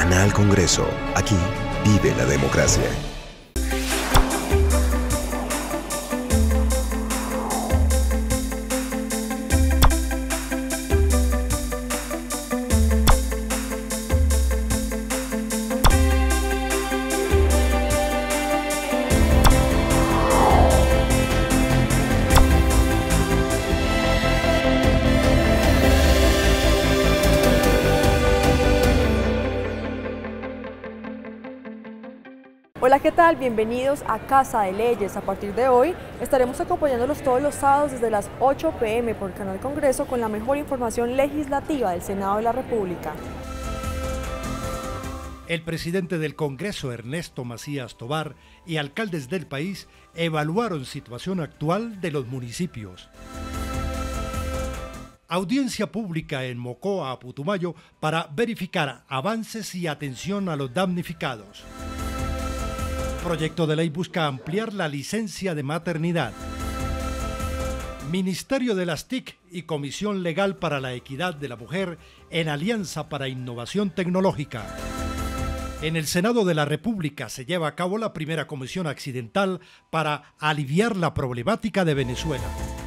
Canal Congreso. Aquí vive la democracia. Hola, ¿qué tal? Bienvenidos a Casa de Leyes. A partir de hoy estaremos acompañándolos todos los sábados desde las 8 p.m. por Canal Congreso con la mejor información legislativa del Senado de la República. El presidente del Congreso, Ernesto Macías Tovar, y alcaldes del país evaluaron situación actual de los municipios. Audiencia pública en Mocoa, Putumayo, para verificar avances y atención a los damnificados. Proyecto de ley busca ampliar la licencia de maternidad. Ministerio de las TIC y Comisión Legal para la Equidad de la Mujer en Alianza para Innovación Tecnológica. En el Senado de la República se lleva a cabo la primera comisión accidental para aliviar la problemática de Venezuela.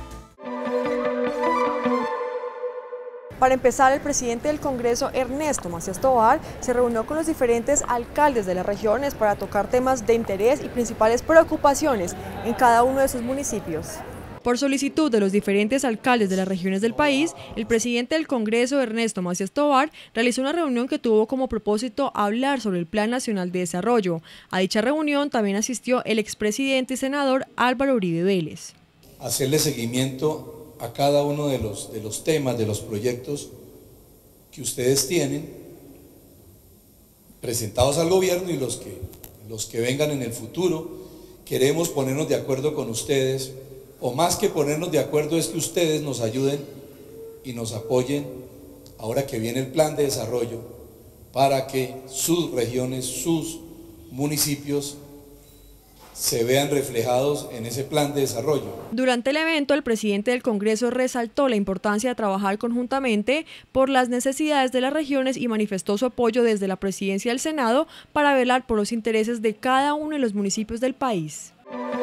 Para empezar, el presidente del Congreso, Ernesto Macías Tovar, se reunió con los diferentes alcaldes de las regiones para tocar temas de interés y principales preocupaciones en cada uno de sus municipios. Por solicitud de los diferentes alcaldes de las regiones del país, el presidente del Congreso, Ernesto Macías Tovar, realizó una reunión que tuvo como propósito hablar sobre el Plan Nacional de Desarrollo. A dicha reunión también asistió el expresidente y senador Álvaro Uribe Vélez. Hacerle seguimiento a cada uno de los temas, de los proyectos que ustedes tienen presentados al gobierno y los que vengan en el futuro. Queremos ponernos de acuerdo con ustedes, o más que ponernos de acuerdo es que ustedes nos ayuden y nos apoyen ahora que viene el plan de desarrollo para que sus regiones, sus municipios se vean reflejados en ese plan de desarrollo. Durante el evento, el presidente del Congreso resaltó la importancia de trabajar conjuntamente por las necesidades de las regiones y manifestó su apoyo desde la presidencia del Senado para velar por los intereses de cada uno de los municipios del país.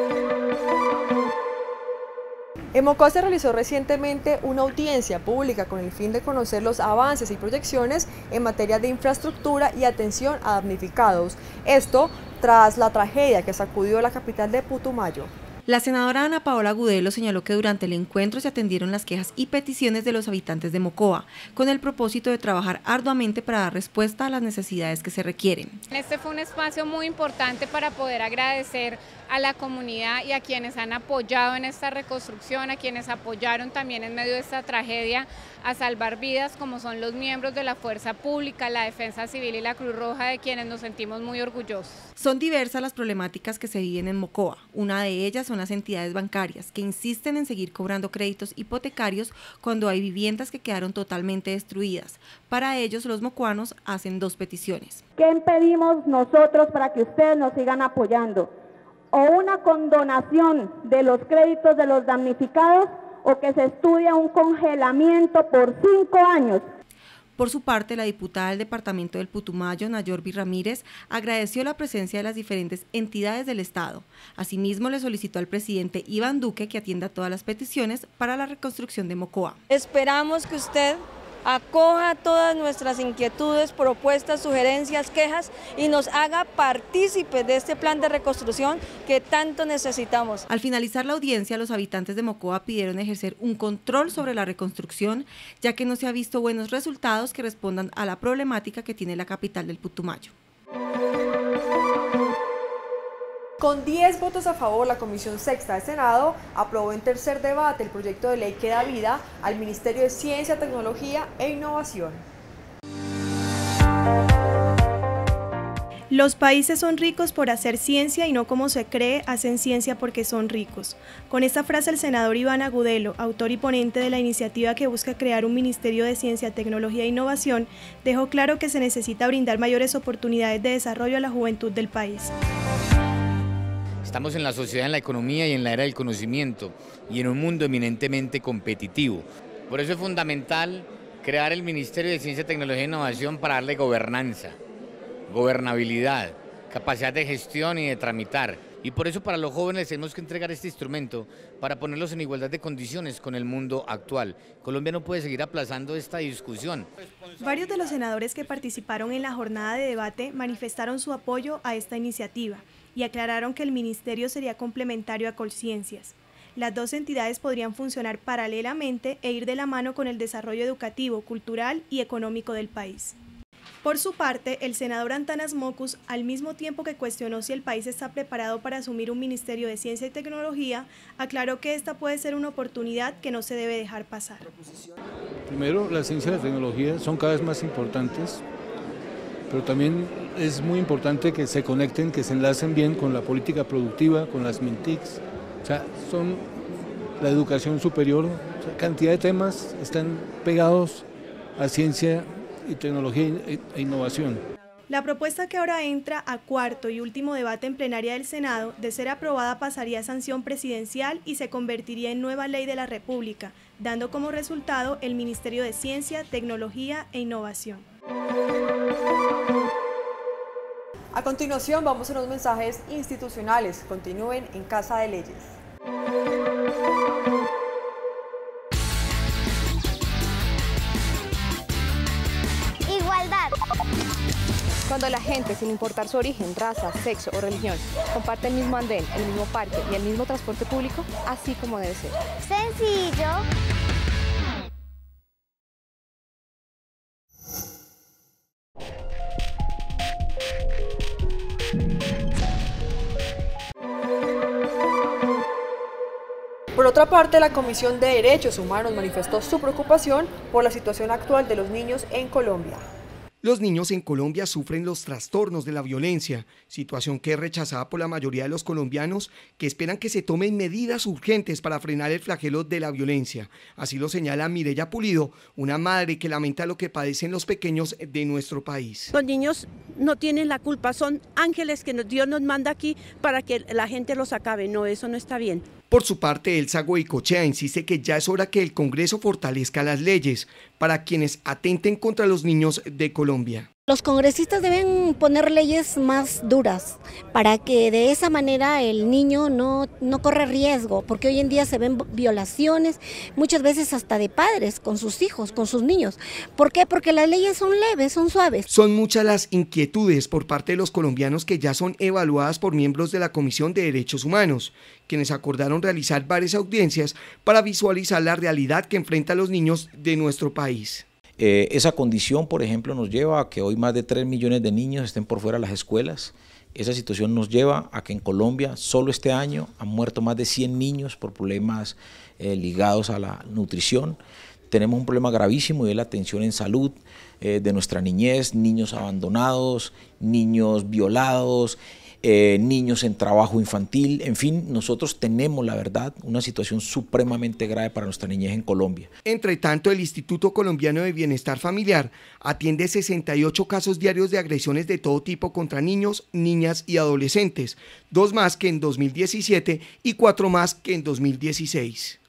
En Mocoa se realizó recientemente una audiencia pública con el fin de conocer los avances y proyecciones en materia de infraestructura y atención a damnificados. Esto tras la tragedia que sacudió la capital de Putumayo. La senadora Ana Paola Agudelo señaló que durante el encuentro se atendieron las quejas y peticiones de los habitantes de Mocoa, con el propósito de trabajar arduamente para dar respuesta a las necesidades que se requieren. Este fue un espacio muy importante para poder agradecer a la comunidad y a quienes han apoyado en esta reconstrucción, a quienes apoyaron también en medio de esta tragedia a salvar vidas, como son los miembros de la Fuerza Pública, la Defensa Civil y la Cruz Roja, de quienes nos sentimos muy orgullosos. Son diversas las problemáticas que se viven en Mocoa. Una de ellas son las entidades bancarias, que insisten en seguir cobrando créditos hipotecarios cuando hay viviendas que quedaron totalmente destruidas. Para ellos, los mocoanos hacen dos peticiones. ¿Qué pedimos nosotros para que ustedes nos sigan apoyando? O una condonación de los créditos de los damnificados, o que se estudie un congelamiento por 5 años. Por su parte, la diputada del departamento del Putumayo, Nayorbi Ramírez, agradeció la presencia de las diferentes entidades del Estado. Asimismo, le solicitó al presidente Iván Duque que atienda todas las peticiones para la reconstrucción de Mocoa. Esperamos que usted acoja todas nuestras inquietudes, propuestas, sugerencias, quejas y nos haga partícipes de este plan de reconstrucción que tanto necesitamos. Al finalizar la audiencia, los habitantes de Mocoa pidieron ejercer un control sobre la reconstrucción, ya que no se ha visto buenos resultados que respondan a la problemática que tiene la capital del Putumayo. Con 10 votos a favor, la Comisión Sexta del Senado aprobó en tercer debate el proyecto de ley que da vida al Ministerio de Ciencia, Tecnología e Innovación. Los países son ricos por hacer ciencia y no como se cree, hacen ciencia porque son ricos. Con esta frase el senador Iván Agudelo, autor y ponente de la iniciativa que busca crear un Ministerio de Ciencia, Tecnología e Innovación, dejó claro que se necesita brindar mayores oportunidades de desarrollo a la juventud del país. Estamos en la sociedad, en la economía y en la era del conocimiento y en un mundo eminentemente competitivo. Por eso es fundamental crear el Ministerio de Ciencia, Tecnología e Innovación para darle gobernanza, gobernabilidad, capacidad de gestión y de tramitar. Y por eso para los jóvenes tenemos que entregar este instrumento para ponerlos en igualdad de condiciones con el mundo actual. Colombia no puede seguir aplazando esta discusión. Varios de los senadores que participaron en la jornada de debate manifestaron su apoyo a esta iniciativa y aclararon que el ministerio sería complementario a Colciencias. Las dos entidades podrían funcionar paralelamente e ir de la mano con el desarrollo educativo, cultural y económico del país. Por su parte, el senador Antanas Mockus, al mismo tiempo que cuestionó si el país está preparado para asumir un Ministerio de Ciencia y Tecnología, aclaró que esta puede ser una oportunidad que no se debe dejar pasar. Primero, la ciencia y la tecnología son cada vez más importantes, pero también es muy importante que se conecten, que se enlacen bien con la política productiva, con las MINTICs, o sea, son la educación superior, o sea, cantidad de temas están pegados a ciencia y tecnología e innovación. La propuesta que ahora entra a cuarto y último debate en plenaria del Senado, de ser aprobada pasaría a sanción presidencial y se convertiría en nueva ley de la República, dando como resultado el Ministerio de Ciencia, Tecnología e Innovación. A continuación vamos a unos mensajes institucionales. Continúen en Casa de Leyes. Igualdad. Cuando la gente, sin importar su origen, raza, sexo o religión, comparte el mismo andén, el mismo parque y el mismo transporte público, así como debe ser. Sencillo. Por otra parte, la Comisión de Derechos Humanos manifestó su preocupación por la situación actual de los niños en Colombia. Los niños en Colombia sufren los trastornos de la violencia, situación que es rechazada por la mayoría de los colombianos que esperan que se tomen medidas urgentes para frenar el flagelo de la violencia. Así lo señala Mireya Pulido, una madre que lamenta lo que padecen los pequeños de nuestro país. Los niños no tienen la culpa, son ángeles que Dios nos manda aquí para que la gente los acabe. No, eso no está bien. Por su parte, Elsa Goicochea insiste que ya es hora que el Congreso fortalezca las leyes para quienes atenten contra los niños de Colombia. Los congresistas deben poner leyes más duras para que de esa manera el niño no corra riesgo, porque hoy en día se ven violaciones, muchas veces hasta de padres con sus hijos, con sus niños. ¿Por qué? Porque las leyes son leves, son suaves. Son muchas las inquietudes por parte de los colombianos que ya son evaluadas por miembros de la Comisión de Derechos Humanos, quienes acordaron realizar varias audiencias para visualizar la realidad que enfrentan los niños de nuestro país. Esa condición, por ejemplo, nos lleva a que hoy más de 3 millones de niños estén por fuera de las escuelas. Esa situación nos lleva a que en Colombia, solo este año, han muerto más de 100 niños por problemas ligados a la nutrición. Tenemos un problema gravísimo y es la atención en salud de nuestra niñez, niños abandonados, niños violados, niños en trabajo infantil, en fin, nosotros tenemos, la verdad, una situación supremamente grave para nuestra niñez en Colombia. Entre tanto, el Instituto Colombiano de Bienestar Familiar atiende 68 casos diarios de agresiones de todo tipo contra niños, niñas y adolescentes, 2 más que en 2017 y 4 más que en 2016.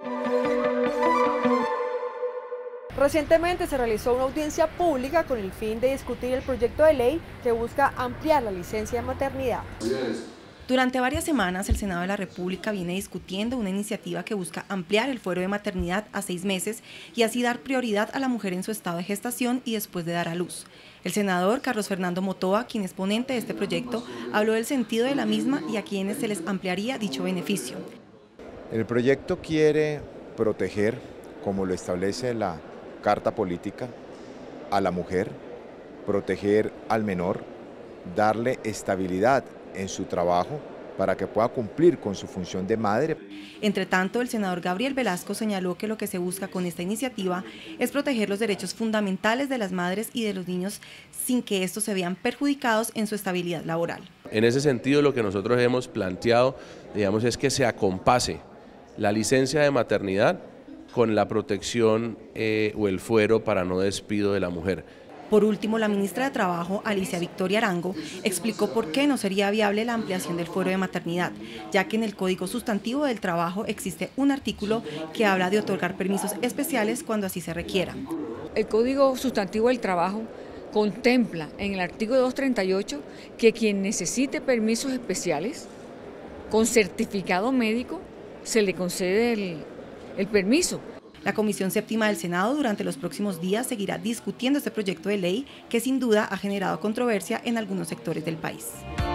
Recientemente se realizó una audiencia pública con el fin de discutir el proyecto de ley que busca ampliar la licencia de maternidad. Durante varias semanas, el Senado de la República viene discutiendo una iniciativa que busca ampliar el fuero de maternidad a 6 meses y así dar prioridad a la mujer en su estado de gestación y después de dar a luz. El senador Carlos Fernando Motoa, quien es ponente de este proyecto, habló del sentido de la misma y a quienes se les ampliaría dicho beneficio. El proyecto quiere proteger, como lo establece la Carta Política, a la mujer, proteger al menor, darle estabilidad en su trabajo para que pueda cumplir con su función de madre. Entre tanto, el senador Gabriel Velasco señaló que lo que se busca con esta iniciativa es proteger los derechos fundamentales de las madres y de los niños sin que estos se vean perjudicados en su estabilidad laboral. En ese sentido, lo que nosotros hemos planteado, digamos, es que se acompase la licencia de maternidad con la protección o el fuero para no despido de la mujer. Por último, la ministra de Trabajo, Alicia Victoria Arango, explicó por qué no sería viable la ampliación del fuero de maternidad, ya que en el Código Sustantivo del Trabajo existe un artículo que habla de otorgar permisos especiales cuando así se requiera. El Código Sustantivo del Trabajo contempla en el artículo 238 que quien necesite permisos especiales con certificado médico se le concede el permiso. La Comisión Séptima del Senado durante los próximos días seguirá discutiendo este proyecto de ley que sin duda ha generado controversia en algunos sectores del país.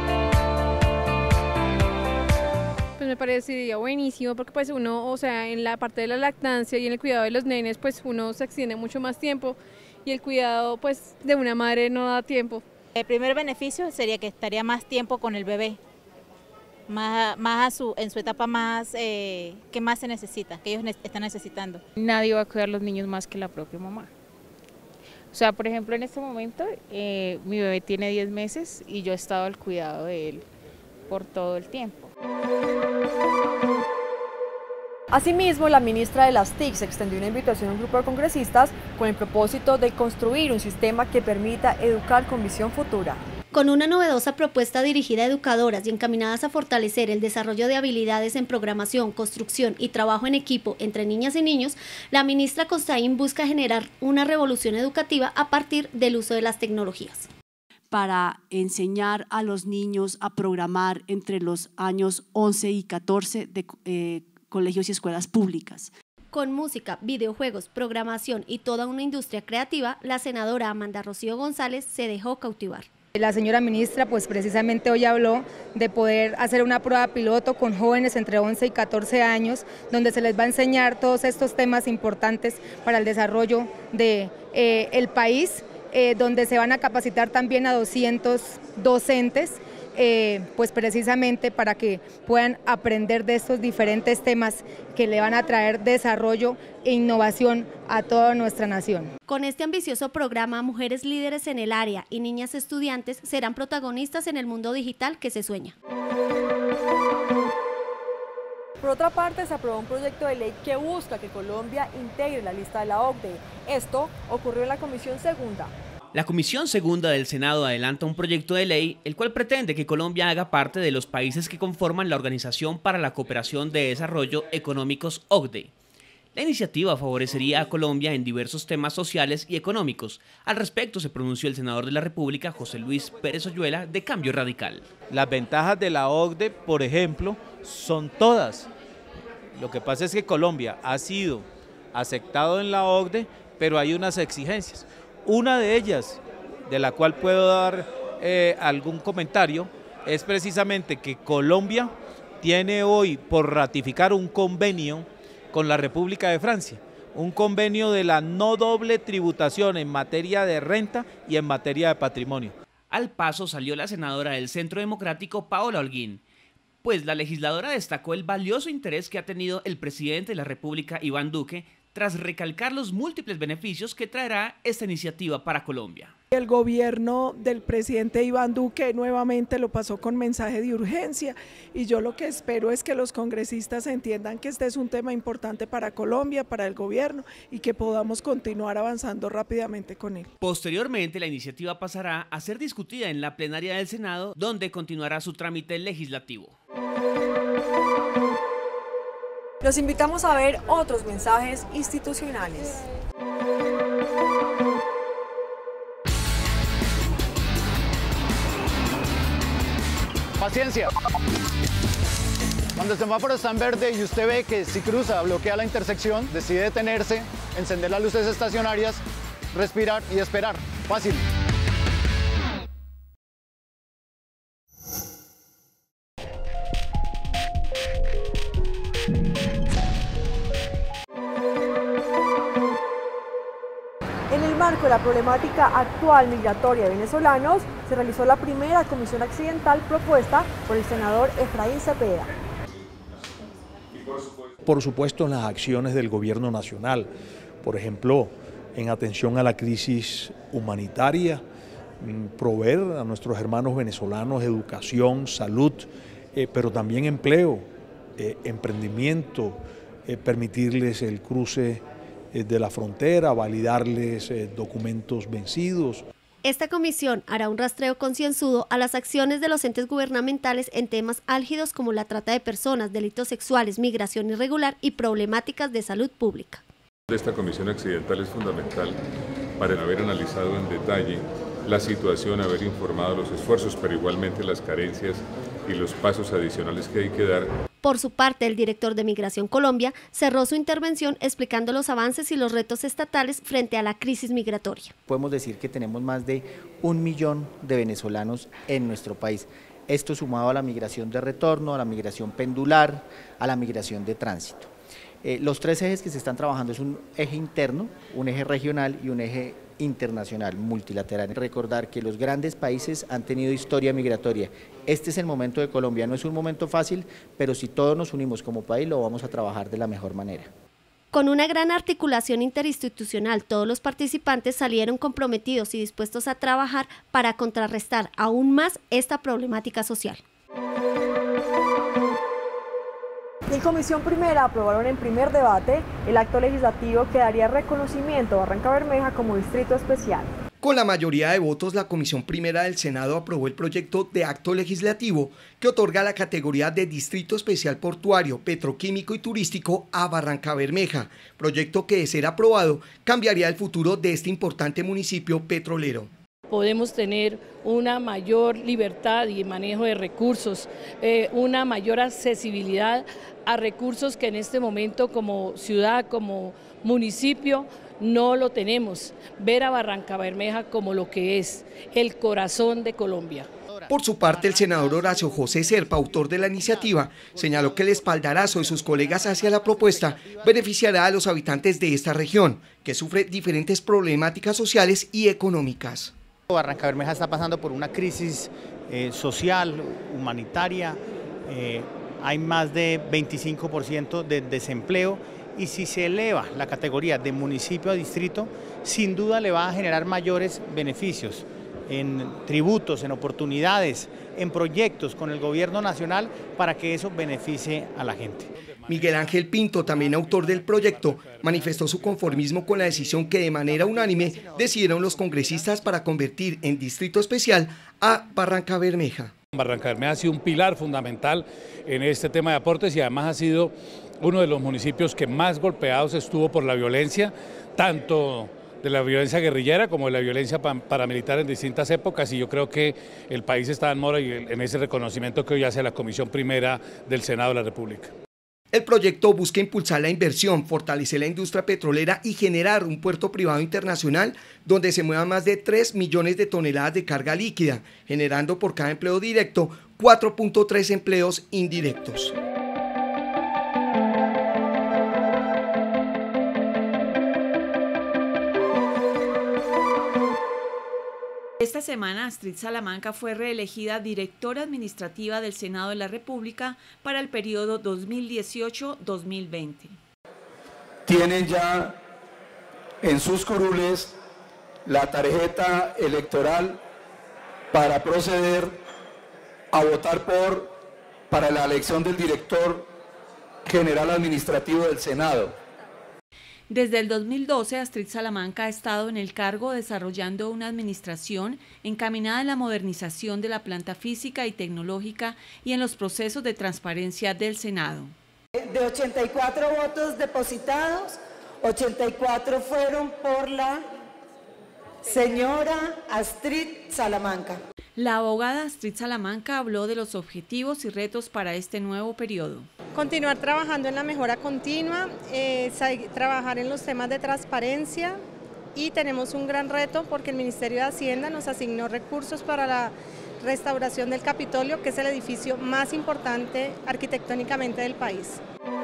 Pues me parecería buenísimo porque pues uno, o sea, en la parte de la lactancia y en el cuidado de los nenes, pues uno se extiende mucho más tiempo y el cuidado pues de una madre no da tiempo. El primer beneficio sería que estaría más tiempo con el bebé, en su etapa más que más se necesita, que ellos están necesitando. Nadie va a cuidar a los niños más que la propia mamá. O sea, por ejemplo, en este momento mi bebé tiene 10 meses y yo he estado al cuidado de él por todo el tiempo. Asimismo, la ministra de las TIC extendió una invitación a un grupo de congresistas con el propósito de construir un sistema que permita educar con visión futura. Con una novedosa propuesta dirigida a educadoras y encaminadas a fortalecer el desarrollo de habilidades en programación, construcción y trabajo en equipo entre niñas y niños, la ministra Costaín busca generar una revolución educativa a partir del uso de las tecnologías. Para enseñar a los niños a programar entre los años 11 y 14 de colegios y escuelas públicas. Con música, videojuegos, programación y toda una industria creativa, la senadora Amanda Rocío González se dejó cautivar. La señora ministra pues precisamente hoy habló de poder hacer una prueba piloto con jóvenes entre 11 y 14 años, donde se les va a enseñar todos estos temas importantes para el desarrollo del país, donde se van a capacitar también a 200 docentes, pues precisamente para que puedan aprender de estos diferentes temas que le van a traer desarrollo e innovación a toda nuestra nación. Con este ambicioso programa, mujeres líderes en el área y niñas estudiantes serán protagonistas en el mundo digital que se sueña. Por otra parte, se aprobó un proyecto de ley que busca que Colombia integre la lista de la OCDE. Esto ocurrió en la Comisión Segunda. La Comisión Segunda del Senado adelanta un proyecto de ley, el cual pretende que Colombia haga parte de los países que conforman la Organización para la Cooperación de Desarrollo Económicos OCDE. La iniciativa favorecería a Colombia en diversos temas sociales y económicos. Al respecto se pronunció el senador de la República, José Luis Pérez Oyuela, de Cambio Radical. Las ventajas de la OCDE, por ejemplo, son todas. Lo que pasa es que Colombia ha sido aceptado en la OCDE, pero hay unas exigencias. Una de ellas, de la cual puedo dar algún comentario, es precisamente que Colombia tiene hoy por ratificar un convenio con la República de Francia, un convenio de la no doble tributación en materia de renta y en materia de patrimonio. Al paso salió la senadora del Centro Democrático, Paola Holguín, pues la legisladora destacó el valioso interés que ha tenido el presidente de la República, Iván Duque, tras recalcar los múltiples beneficios que traerá esta iniciativa para Colombia. El gobierno del presidente Iván Duque nuevamente lo pasó con mensaje de urgencia y yo lo que espero es que los congresistas entiendan que este es un tema importante para Colombia, para el gobierno y que podamos continuar avanzando rápidamente con él. Posteriormente, la iniciativa pasará a ser discutida en la plenaria del Senado, donde continuará su trámite legislativo. Los invitamos a ver otros mensajes institucionales. Paciencia. Cuando el semáforo está en verde y usted ve que si cruza bloquea la intersección, decide detenerse, encender las luces estacionarias, respirar y esperar. Fácil. En el marco de la problemática actual migratoria de venezolanos, se realizó la primera comisión accidental propuesta por el senador Efraín Cepeda. Por supuesto, en las acciones del gobierno nacional, por ejemplo, en atención a la crisis humanitaria, proveer a nuestros hermanos venezolanos educación, salud, pero también empleo, emprendimiento, permitirles el cruce de la frontera, validarles documentos vencidos. Esta comisión hará un rastreo concienzudo a las acciones de los entes gubernamentales en temas álgidos como la trata de personas, delitos sexuales, migración irregular y problemáticas de salud pública. Esta comisión accidental es fundamental para haber analizado en detalle la situación, haber informado los esfuerzos, pero igualmente las carencias y los pasos adicionales que hay que dar. Por su parte, el director de Migración Colombia cerró su intervención explicando los avances y los retos estatales frente a la crisis migratoria. Podemos decir que tenemos más de 1 millón de venezolanos en nuestro país. Esto sumado a la migración de retorno, a la migración pendular, a la migración de tránsito. Los 3 ejes que se están trabajando es un eje interno, un eje regional y un eje internacional, multilateral. Recordar que los grandes países han tenido historia migratoria. Este es el momento de Colombia, no es un momento fácil, pero si todos nos unimos como país lo vamos a trabajar de la mejor manera. Con una gran articulación interinstitucional, todos los participantes salieron comprometidos y dispuestos a trabajar para contrarrestar aún más esta problemática social. En Comisión Primera aprobaron en primer debate el acto legislativo que daría reconocimiento a Barrancabermeja como distrito especial. Con la mayoría de votos, la Comisión Primera del Senado aprobó el proyecto de acto legislativo que otorga la categoría de Distrito Especial Portuario, Petroquímico y Turístico a Barrancabermeja, proyecto que, de ser aprobado, cambiaría el futuro de este importante municipio petrolero. Podemos tener una mayor libertad y manejo de recursos, una mayor accesibilidad a recursos que en este momento como ciudad, como municipio, no lo tenemos. Ver a Barrancabermeja como lo que es, el corazón de Colombia. Por su parte, el senador Horacio José Serpa, autor de la iniciativa, señaló que el espaldarazo de sus colegas hacia la propuesta beneficiará a los habitantes de esta región, que sufre diferentes problemáticas sociales y económicas. Barrancabermeja está pasando por una crisis social, humanitaria, hay más de 25% de desempleo y si se eleva la categoría de municipio a distrito, sin duda le va a generar mayores beneficios en tributos, en oportunidades, en proyectos con el gobierno nacional para que eso beneficie a la gente. Miguel Ángel Pinto, también autor del proyecto, manifestó su conformismo con la decisión que de manera unánime decidieron los congresistas para convertir en distrito especial a Barrancabermeja. Barrancabermeja ha sido un pilar fundamental en este tema de aportes y además ha sido uno de los municipios que más golpeados estuvo por la violencia, tanto de la violencia guerrillera como de la violencia paramilitar en distintas épocas, y yo creo que el país está en mora en ese reconocimiento que hoy hace la Comisión Primera del Senado de la República. El proyecto busca impulsar la inversión, fortalecer la industria petrolera y generar un puerto privado internacional donde se muevan más de 3 millones de toneladas de carga líquida, generando por cada empleo directo 4.3 empleos indirectos. Esta semana, Astrid Salamanca fue reelegida directora administrativa del Senado de la República para el periodo 2018-2020. Tienen ya en sus curules la tarjeta electoral para proceder a votar para la elección del director general administrativo del Senado. Desde el 2012, Astrid Salamanca ha estado en el cargo desarrollando una administración encaminada en la modernización de la planta física y tecnológica y en los procesos de transparencia del Senado. De 84 votos depositados, 84 fueron por la señora Astrid Salamanca. La abogada Astrid Salamanca habló de los objetivos y retos para este nuevo periodo. Continuar trabajando en la mejora continua, trabajar en los temas de transparencia, y tenemos un gran reto porque el Ministerio de Hacienda nos asignó recursos para la restauración del Capitolio, que es el edificio más importante arquitectónicamente del país.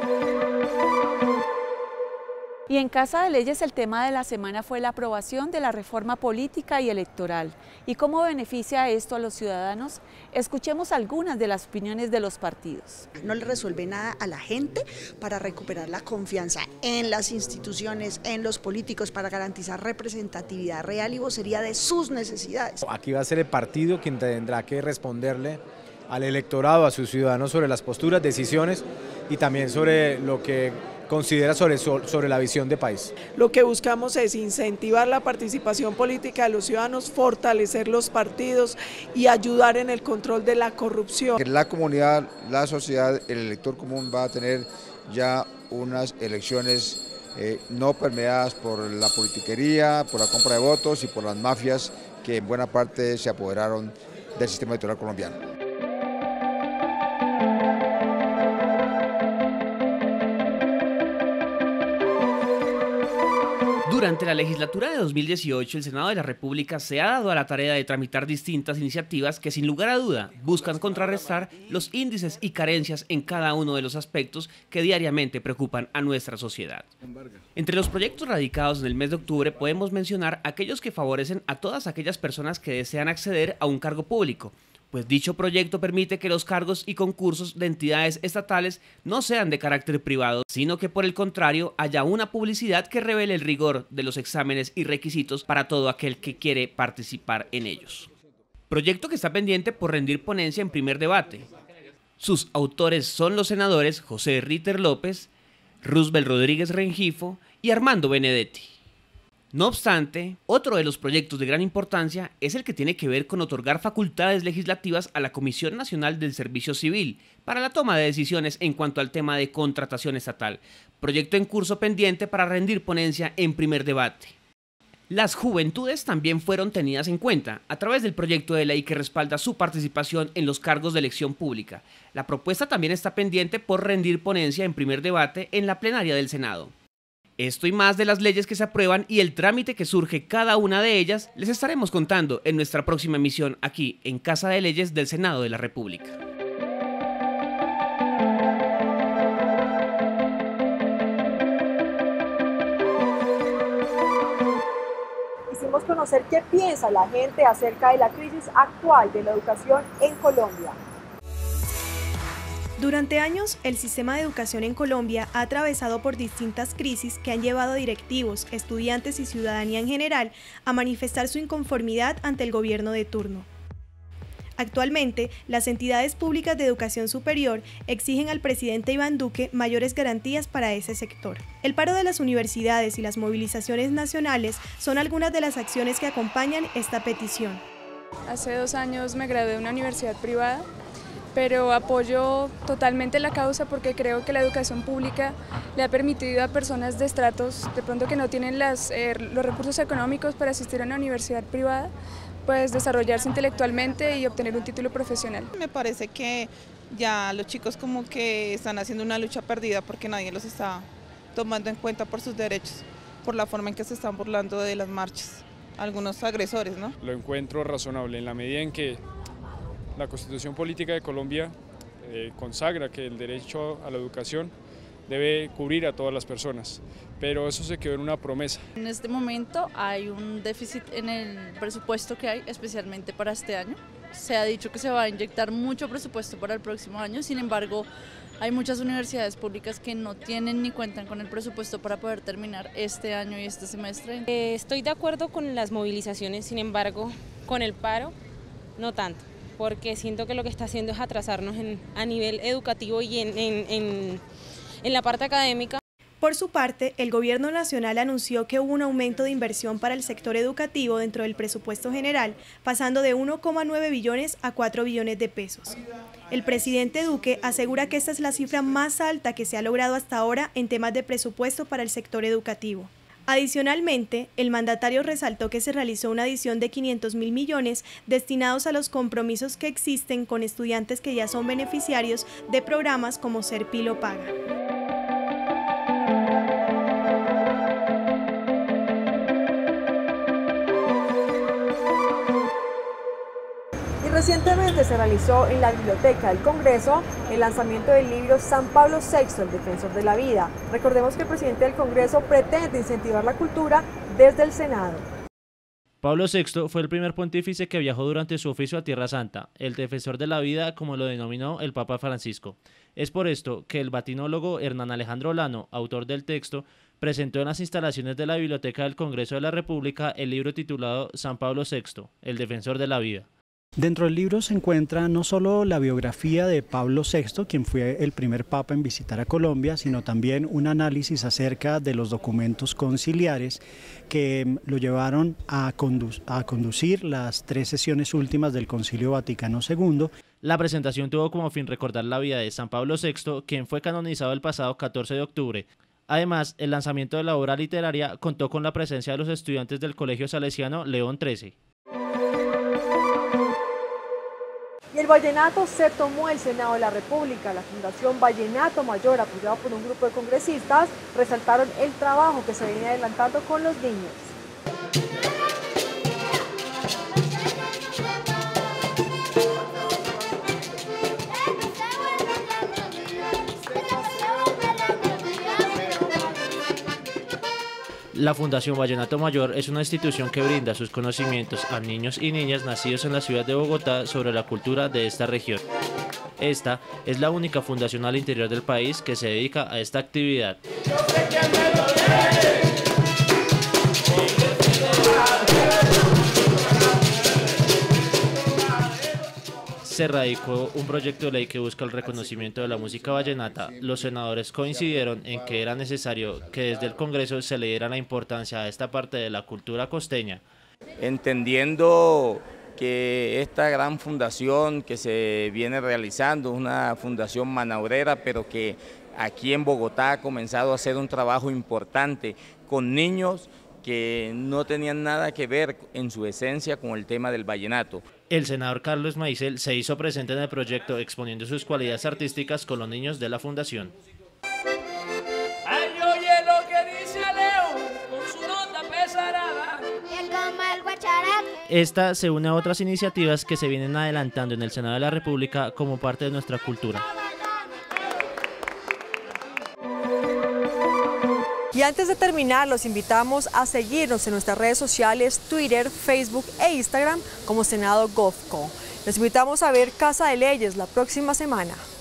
Y en Casa de Leyes el tema de la semana fue la aprobación de la reforma política y electoral. ¿Y cómo beneficia esto a los ciudadanos? Escuchemos algunas de las opiniones de los partidos. No le resuelve nada a la gente para recuperar la confianza en las instituciones, en los políticos, para garantizar representatividad real y vocería de sus necesidades. Aquí va a ser el partido quien tendrá que responderle al electorado, a sus ciudadanos sobre las posturas, decisiones y también sobre lo que considera sobre la visión de país. Lo que buscamos es incentivar la participación política de los ciudadanos, fortalecer los partidos y ayudar en el control de la corrupción. La comunidad, la sociedad, el elector común va a tener ya unas elecciones no permeadas por la politiquería, por la compra de votos y por las mafias que en buena parte se apoderaron del sistema electoral colombiano. Durante la legislatura de 2018, el Senado de la República se ha dado a la tarea de tramitar distintas iniciativas que, sin lugar a duda, buscan contrarrestar los índices y carencias en cada uno de los aspectos que diariamente preocupan a nuestra sociedad. Entre los proyectos radicados en el mes de octubre podemos mencionar aquellos que favorecen a todas aquellas personas que desean acceder a un cargo público, pues dicho proyecto permite que los cargos y concursos de entidades estatales no sean de carácter privado, sino que por el contrario haya una publicidad que revele el rigor de los exámenes y requisitos para todo aquel que quiere participar en ellos. Proyecto que está pendiente por rendir ponencia en primer debate. Sus autores son los senadores José Ritter López, Roosevelt Rodríguez Rengifo y Armando Benedetti. No obstante, otro de los proyectos de gran importancia es el que tiene que ver con otorgar facultades legislativas a la Comisión Nacional del Servicio Civil para la toma de decisiones en cuanto al tema de contratación estatal, proyecto en curso pendiente para rendir ponencia en primer debate. Las juventudes también fueron tenidas en cuenta a través del proyecto de ley que respalda su participación en los cargos de elección pública. La propuesta también está pendiente por rendir ponencia en primer debate en la plenaria del Senado. Esto y más de las leyes que se aprueban y el trámite que surge cada una de ellas les estaremos contando en nuestra próxima emisión aquí en Casa de Leyes del Senado de la República. Quisimos conocer qué piensa la gente acerca de la crisis actual de la educación en Colombia. Durante años, el sistema de educación en Colombia ha atravesado por distintas crisis que han llevado a directivos, estudiantes y ciudadanía en general a manifestar su inconformidad ante el gobierno de turno. Actualmente, las entidades públicas de educación superior exigen al presidente Iván Duque mayores garantías para ese sector. El paro de las universidades y las movilizaciones nacionales son algunas de las acciones que acompañan esta petición. Hace 2 años me gradué de una universidad privada, pero apoyo totalmente la causa porque creo que la educación pública le ha permitido a personas de estratos de pronto que no tienen los recursos económicos para asistir a una universidad privada, pues desarrollarse intelectualmente y obtener un título profesional. Me parece que ya los chicos como que están haciendo una lucha perdida porque nadie los está tomando en cuenta por sus derechos, por la forma en que se están burlando de las marchas, algunos agresores, ¿no? Lo encuentro razonable en la medida en que la Constitución Política de Colombia consagra que el derecho a la educación debe cubrir a todas las personas, pero eso se quedó en una promesa. En este momento hay un déficit en el presupuesto que hay, especialmente para este año. Se ha dicho que se va a inyectar mucho presupuesto para el próximo año, sin embargo, hay muchas universidades públicas que no tienen ni cuentan con el presupuesto para poder terminar este año y este semestre. Estoy de acuerdo con las movilizaciones, sin embargo, con el paro, no tanto, porque siento que lo que está haciendo es atrasarnos a nivel educativo y en la parte académica. Por su parte, el Gobierno Nacional anunció que hubo un aumento de inversión para el sector educativo dentro del presupuesto general, pasando de 1,9 billones a 4 billones de pesos. El presidente Duque asegura que esta es la cifra más alta que se ha logrado hasta ahora en temas de presupuesto para el sector educativo. Adicionalmente, el mandatario resaltó que se realizó una adición de 500.000 millones destinados a los compromisos que existen con estudiantes que ya son beneficiarios de programas como Serpilo Paga. Recientemente se realizó en la Biblioteca del Congreso el lanzamiento del libro San Pablo VI, el defensor de la vida. Recordemos que el presidente del Congreso pretende incentivar la cultura desde el Senado. Pablo VI fue el primer pontífice que viajó durante su oficio a Tierra Santa, el defensor de la vida, como lo denominó el Papa Francisco. Es por esto que el vatinólogo Hernán Alejandro Olano, autor del texto, presentó en las instalaciones de la Biblioteca del Congreso de la República el libro titulado San Pablo VI, el defensor de la vida. Dentro del libro se encuentra no solo la biografía de Pablo VI, quien fue el primer papa en visitar a Colombia, sino también un análisis acerca de los documentos conciliares que lo llevaron a conducir las 3 sesiones últimas del Concilio Vaticano II. La presentación tuvo como fin recordar la vida de San Pablo VI, quien fue canonizado el pasado 14 de octubre. Además, el lanzamiento de la obra literaria contó con la presencia de los estudiantes del Colegio Salesiano León XIII. Y el vallenato se tomó el Senado de la República. La Fundación Vallenato Mayor, apoyada por un grupo de congresistas, resaltaron el trabajo que se viene adelantando con los niños. La Fundación Vallenato Mayor es una institución que brinda sus conocimientos a niños y niñas nacidos en la ciudad de Bogotá sobre la cultura de esta región. Esta es la única fundación al interior del país que se dedica a esta actividad. Se radicó un proyecto de ley que busca el reconocimiento de la música vallenata. Los senadores coincidieron en que era necesario que desde el Congreso se le diera la importancia a esta parte de la cultura costeña. Entendiendo que esta gran fundación que se viene realizando es una fundación manaurera, pero que aquí en Bogotá ha comenzado a hacer un trabajo importante con niños que no tenían nada que ver en su esencia con el tema del vallenato. El senador Carlos Maicel se hizo presente en el proyecto exponiendo sus cualidades artísticas con los niños de la fundación. Ay, oye lo que dice Leo con su nota pesarada. Esta se une a otras iniciativas que se vienen adelantando en el Senado de la República como parte de nuestra cultura. Y antes de terminar, los invitamos a seguirnos en nuestras redes sociales, Twitter, Facebook e Instagram como Senado GovCo. Los invitamos a ver Casa de Leyes la próxima semana.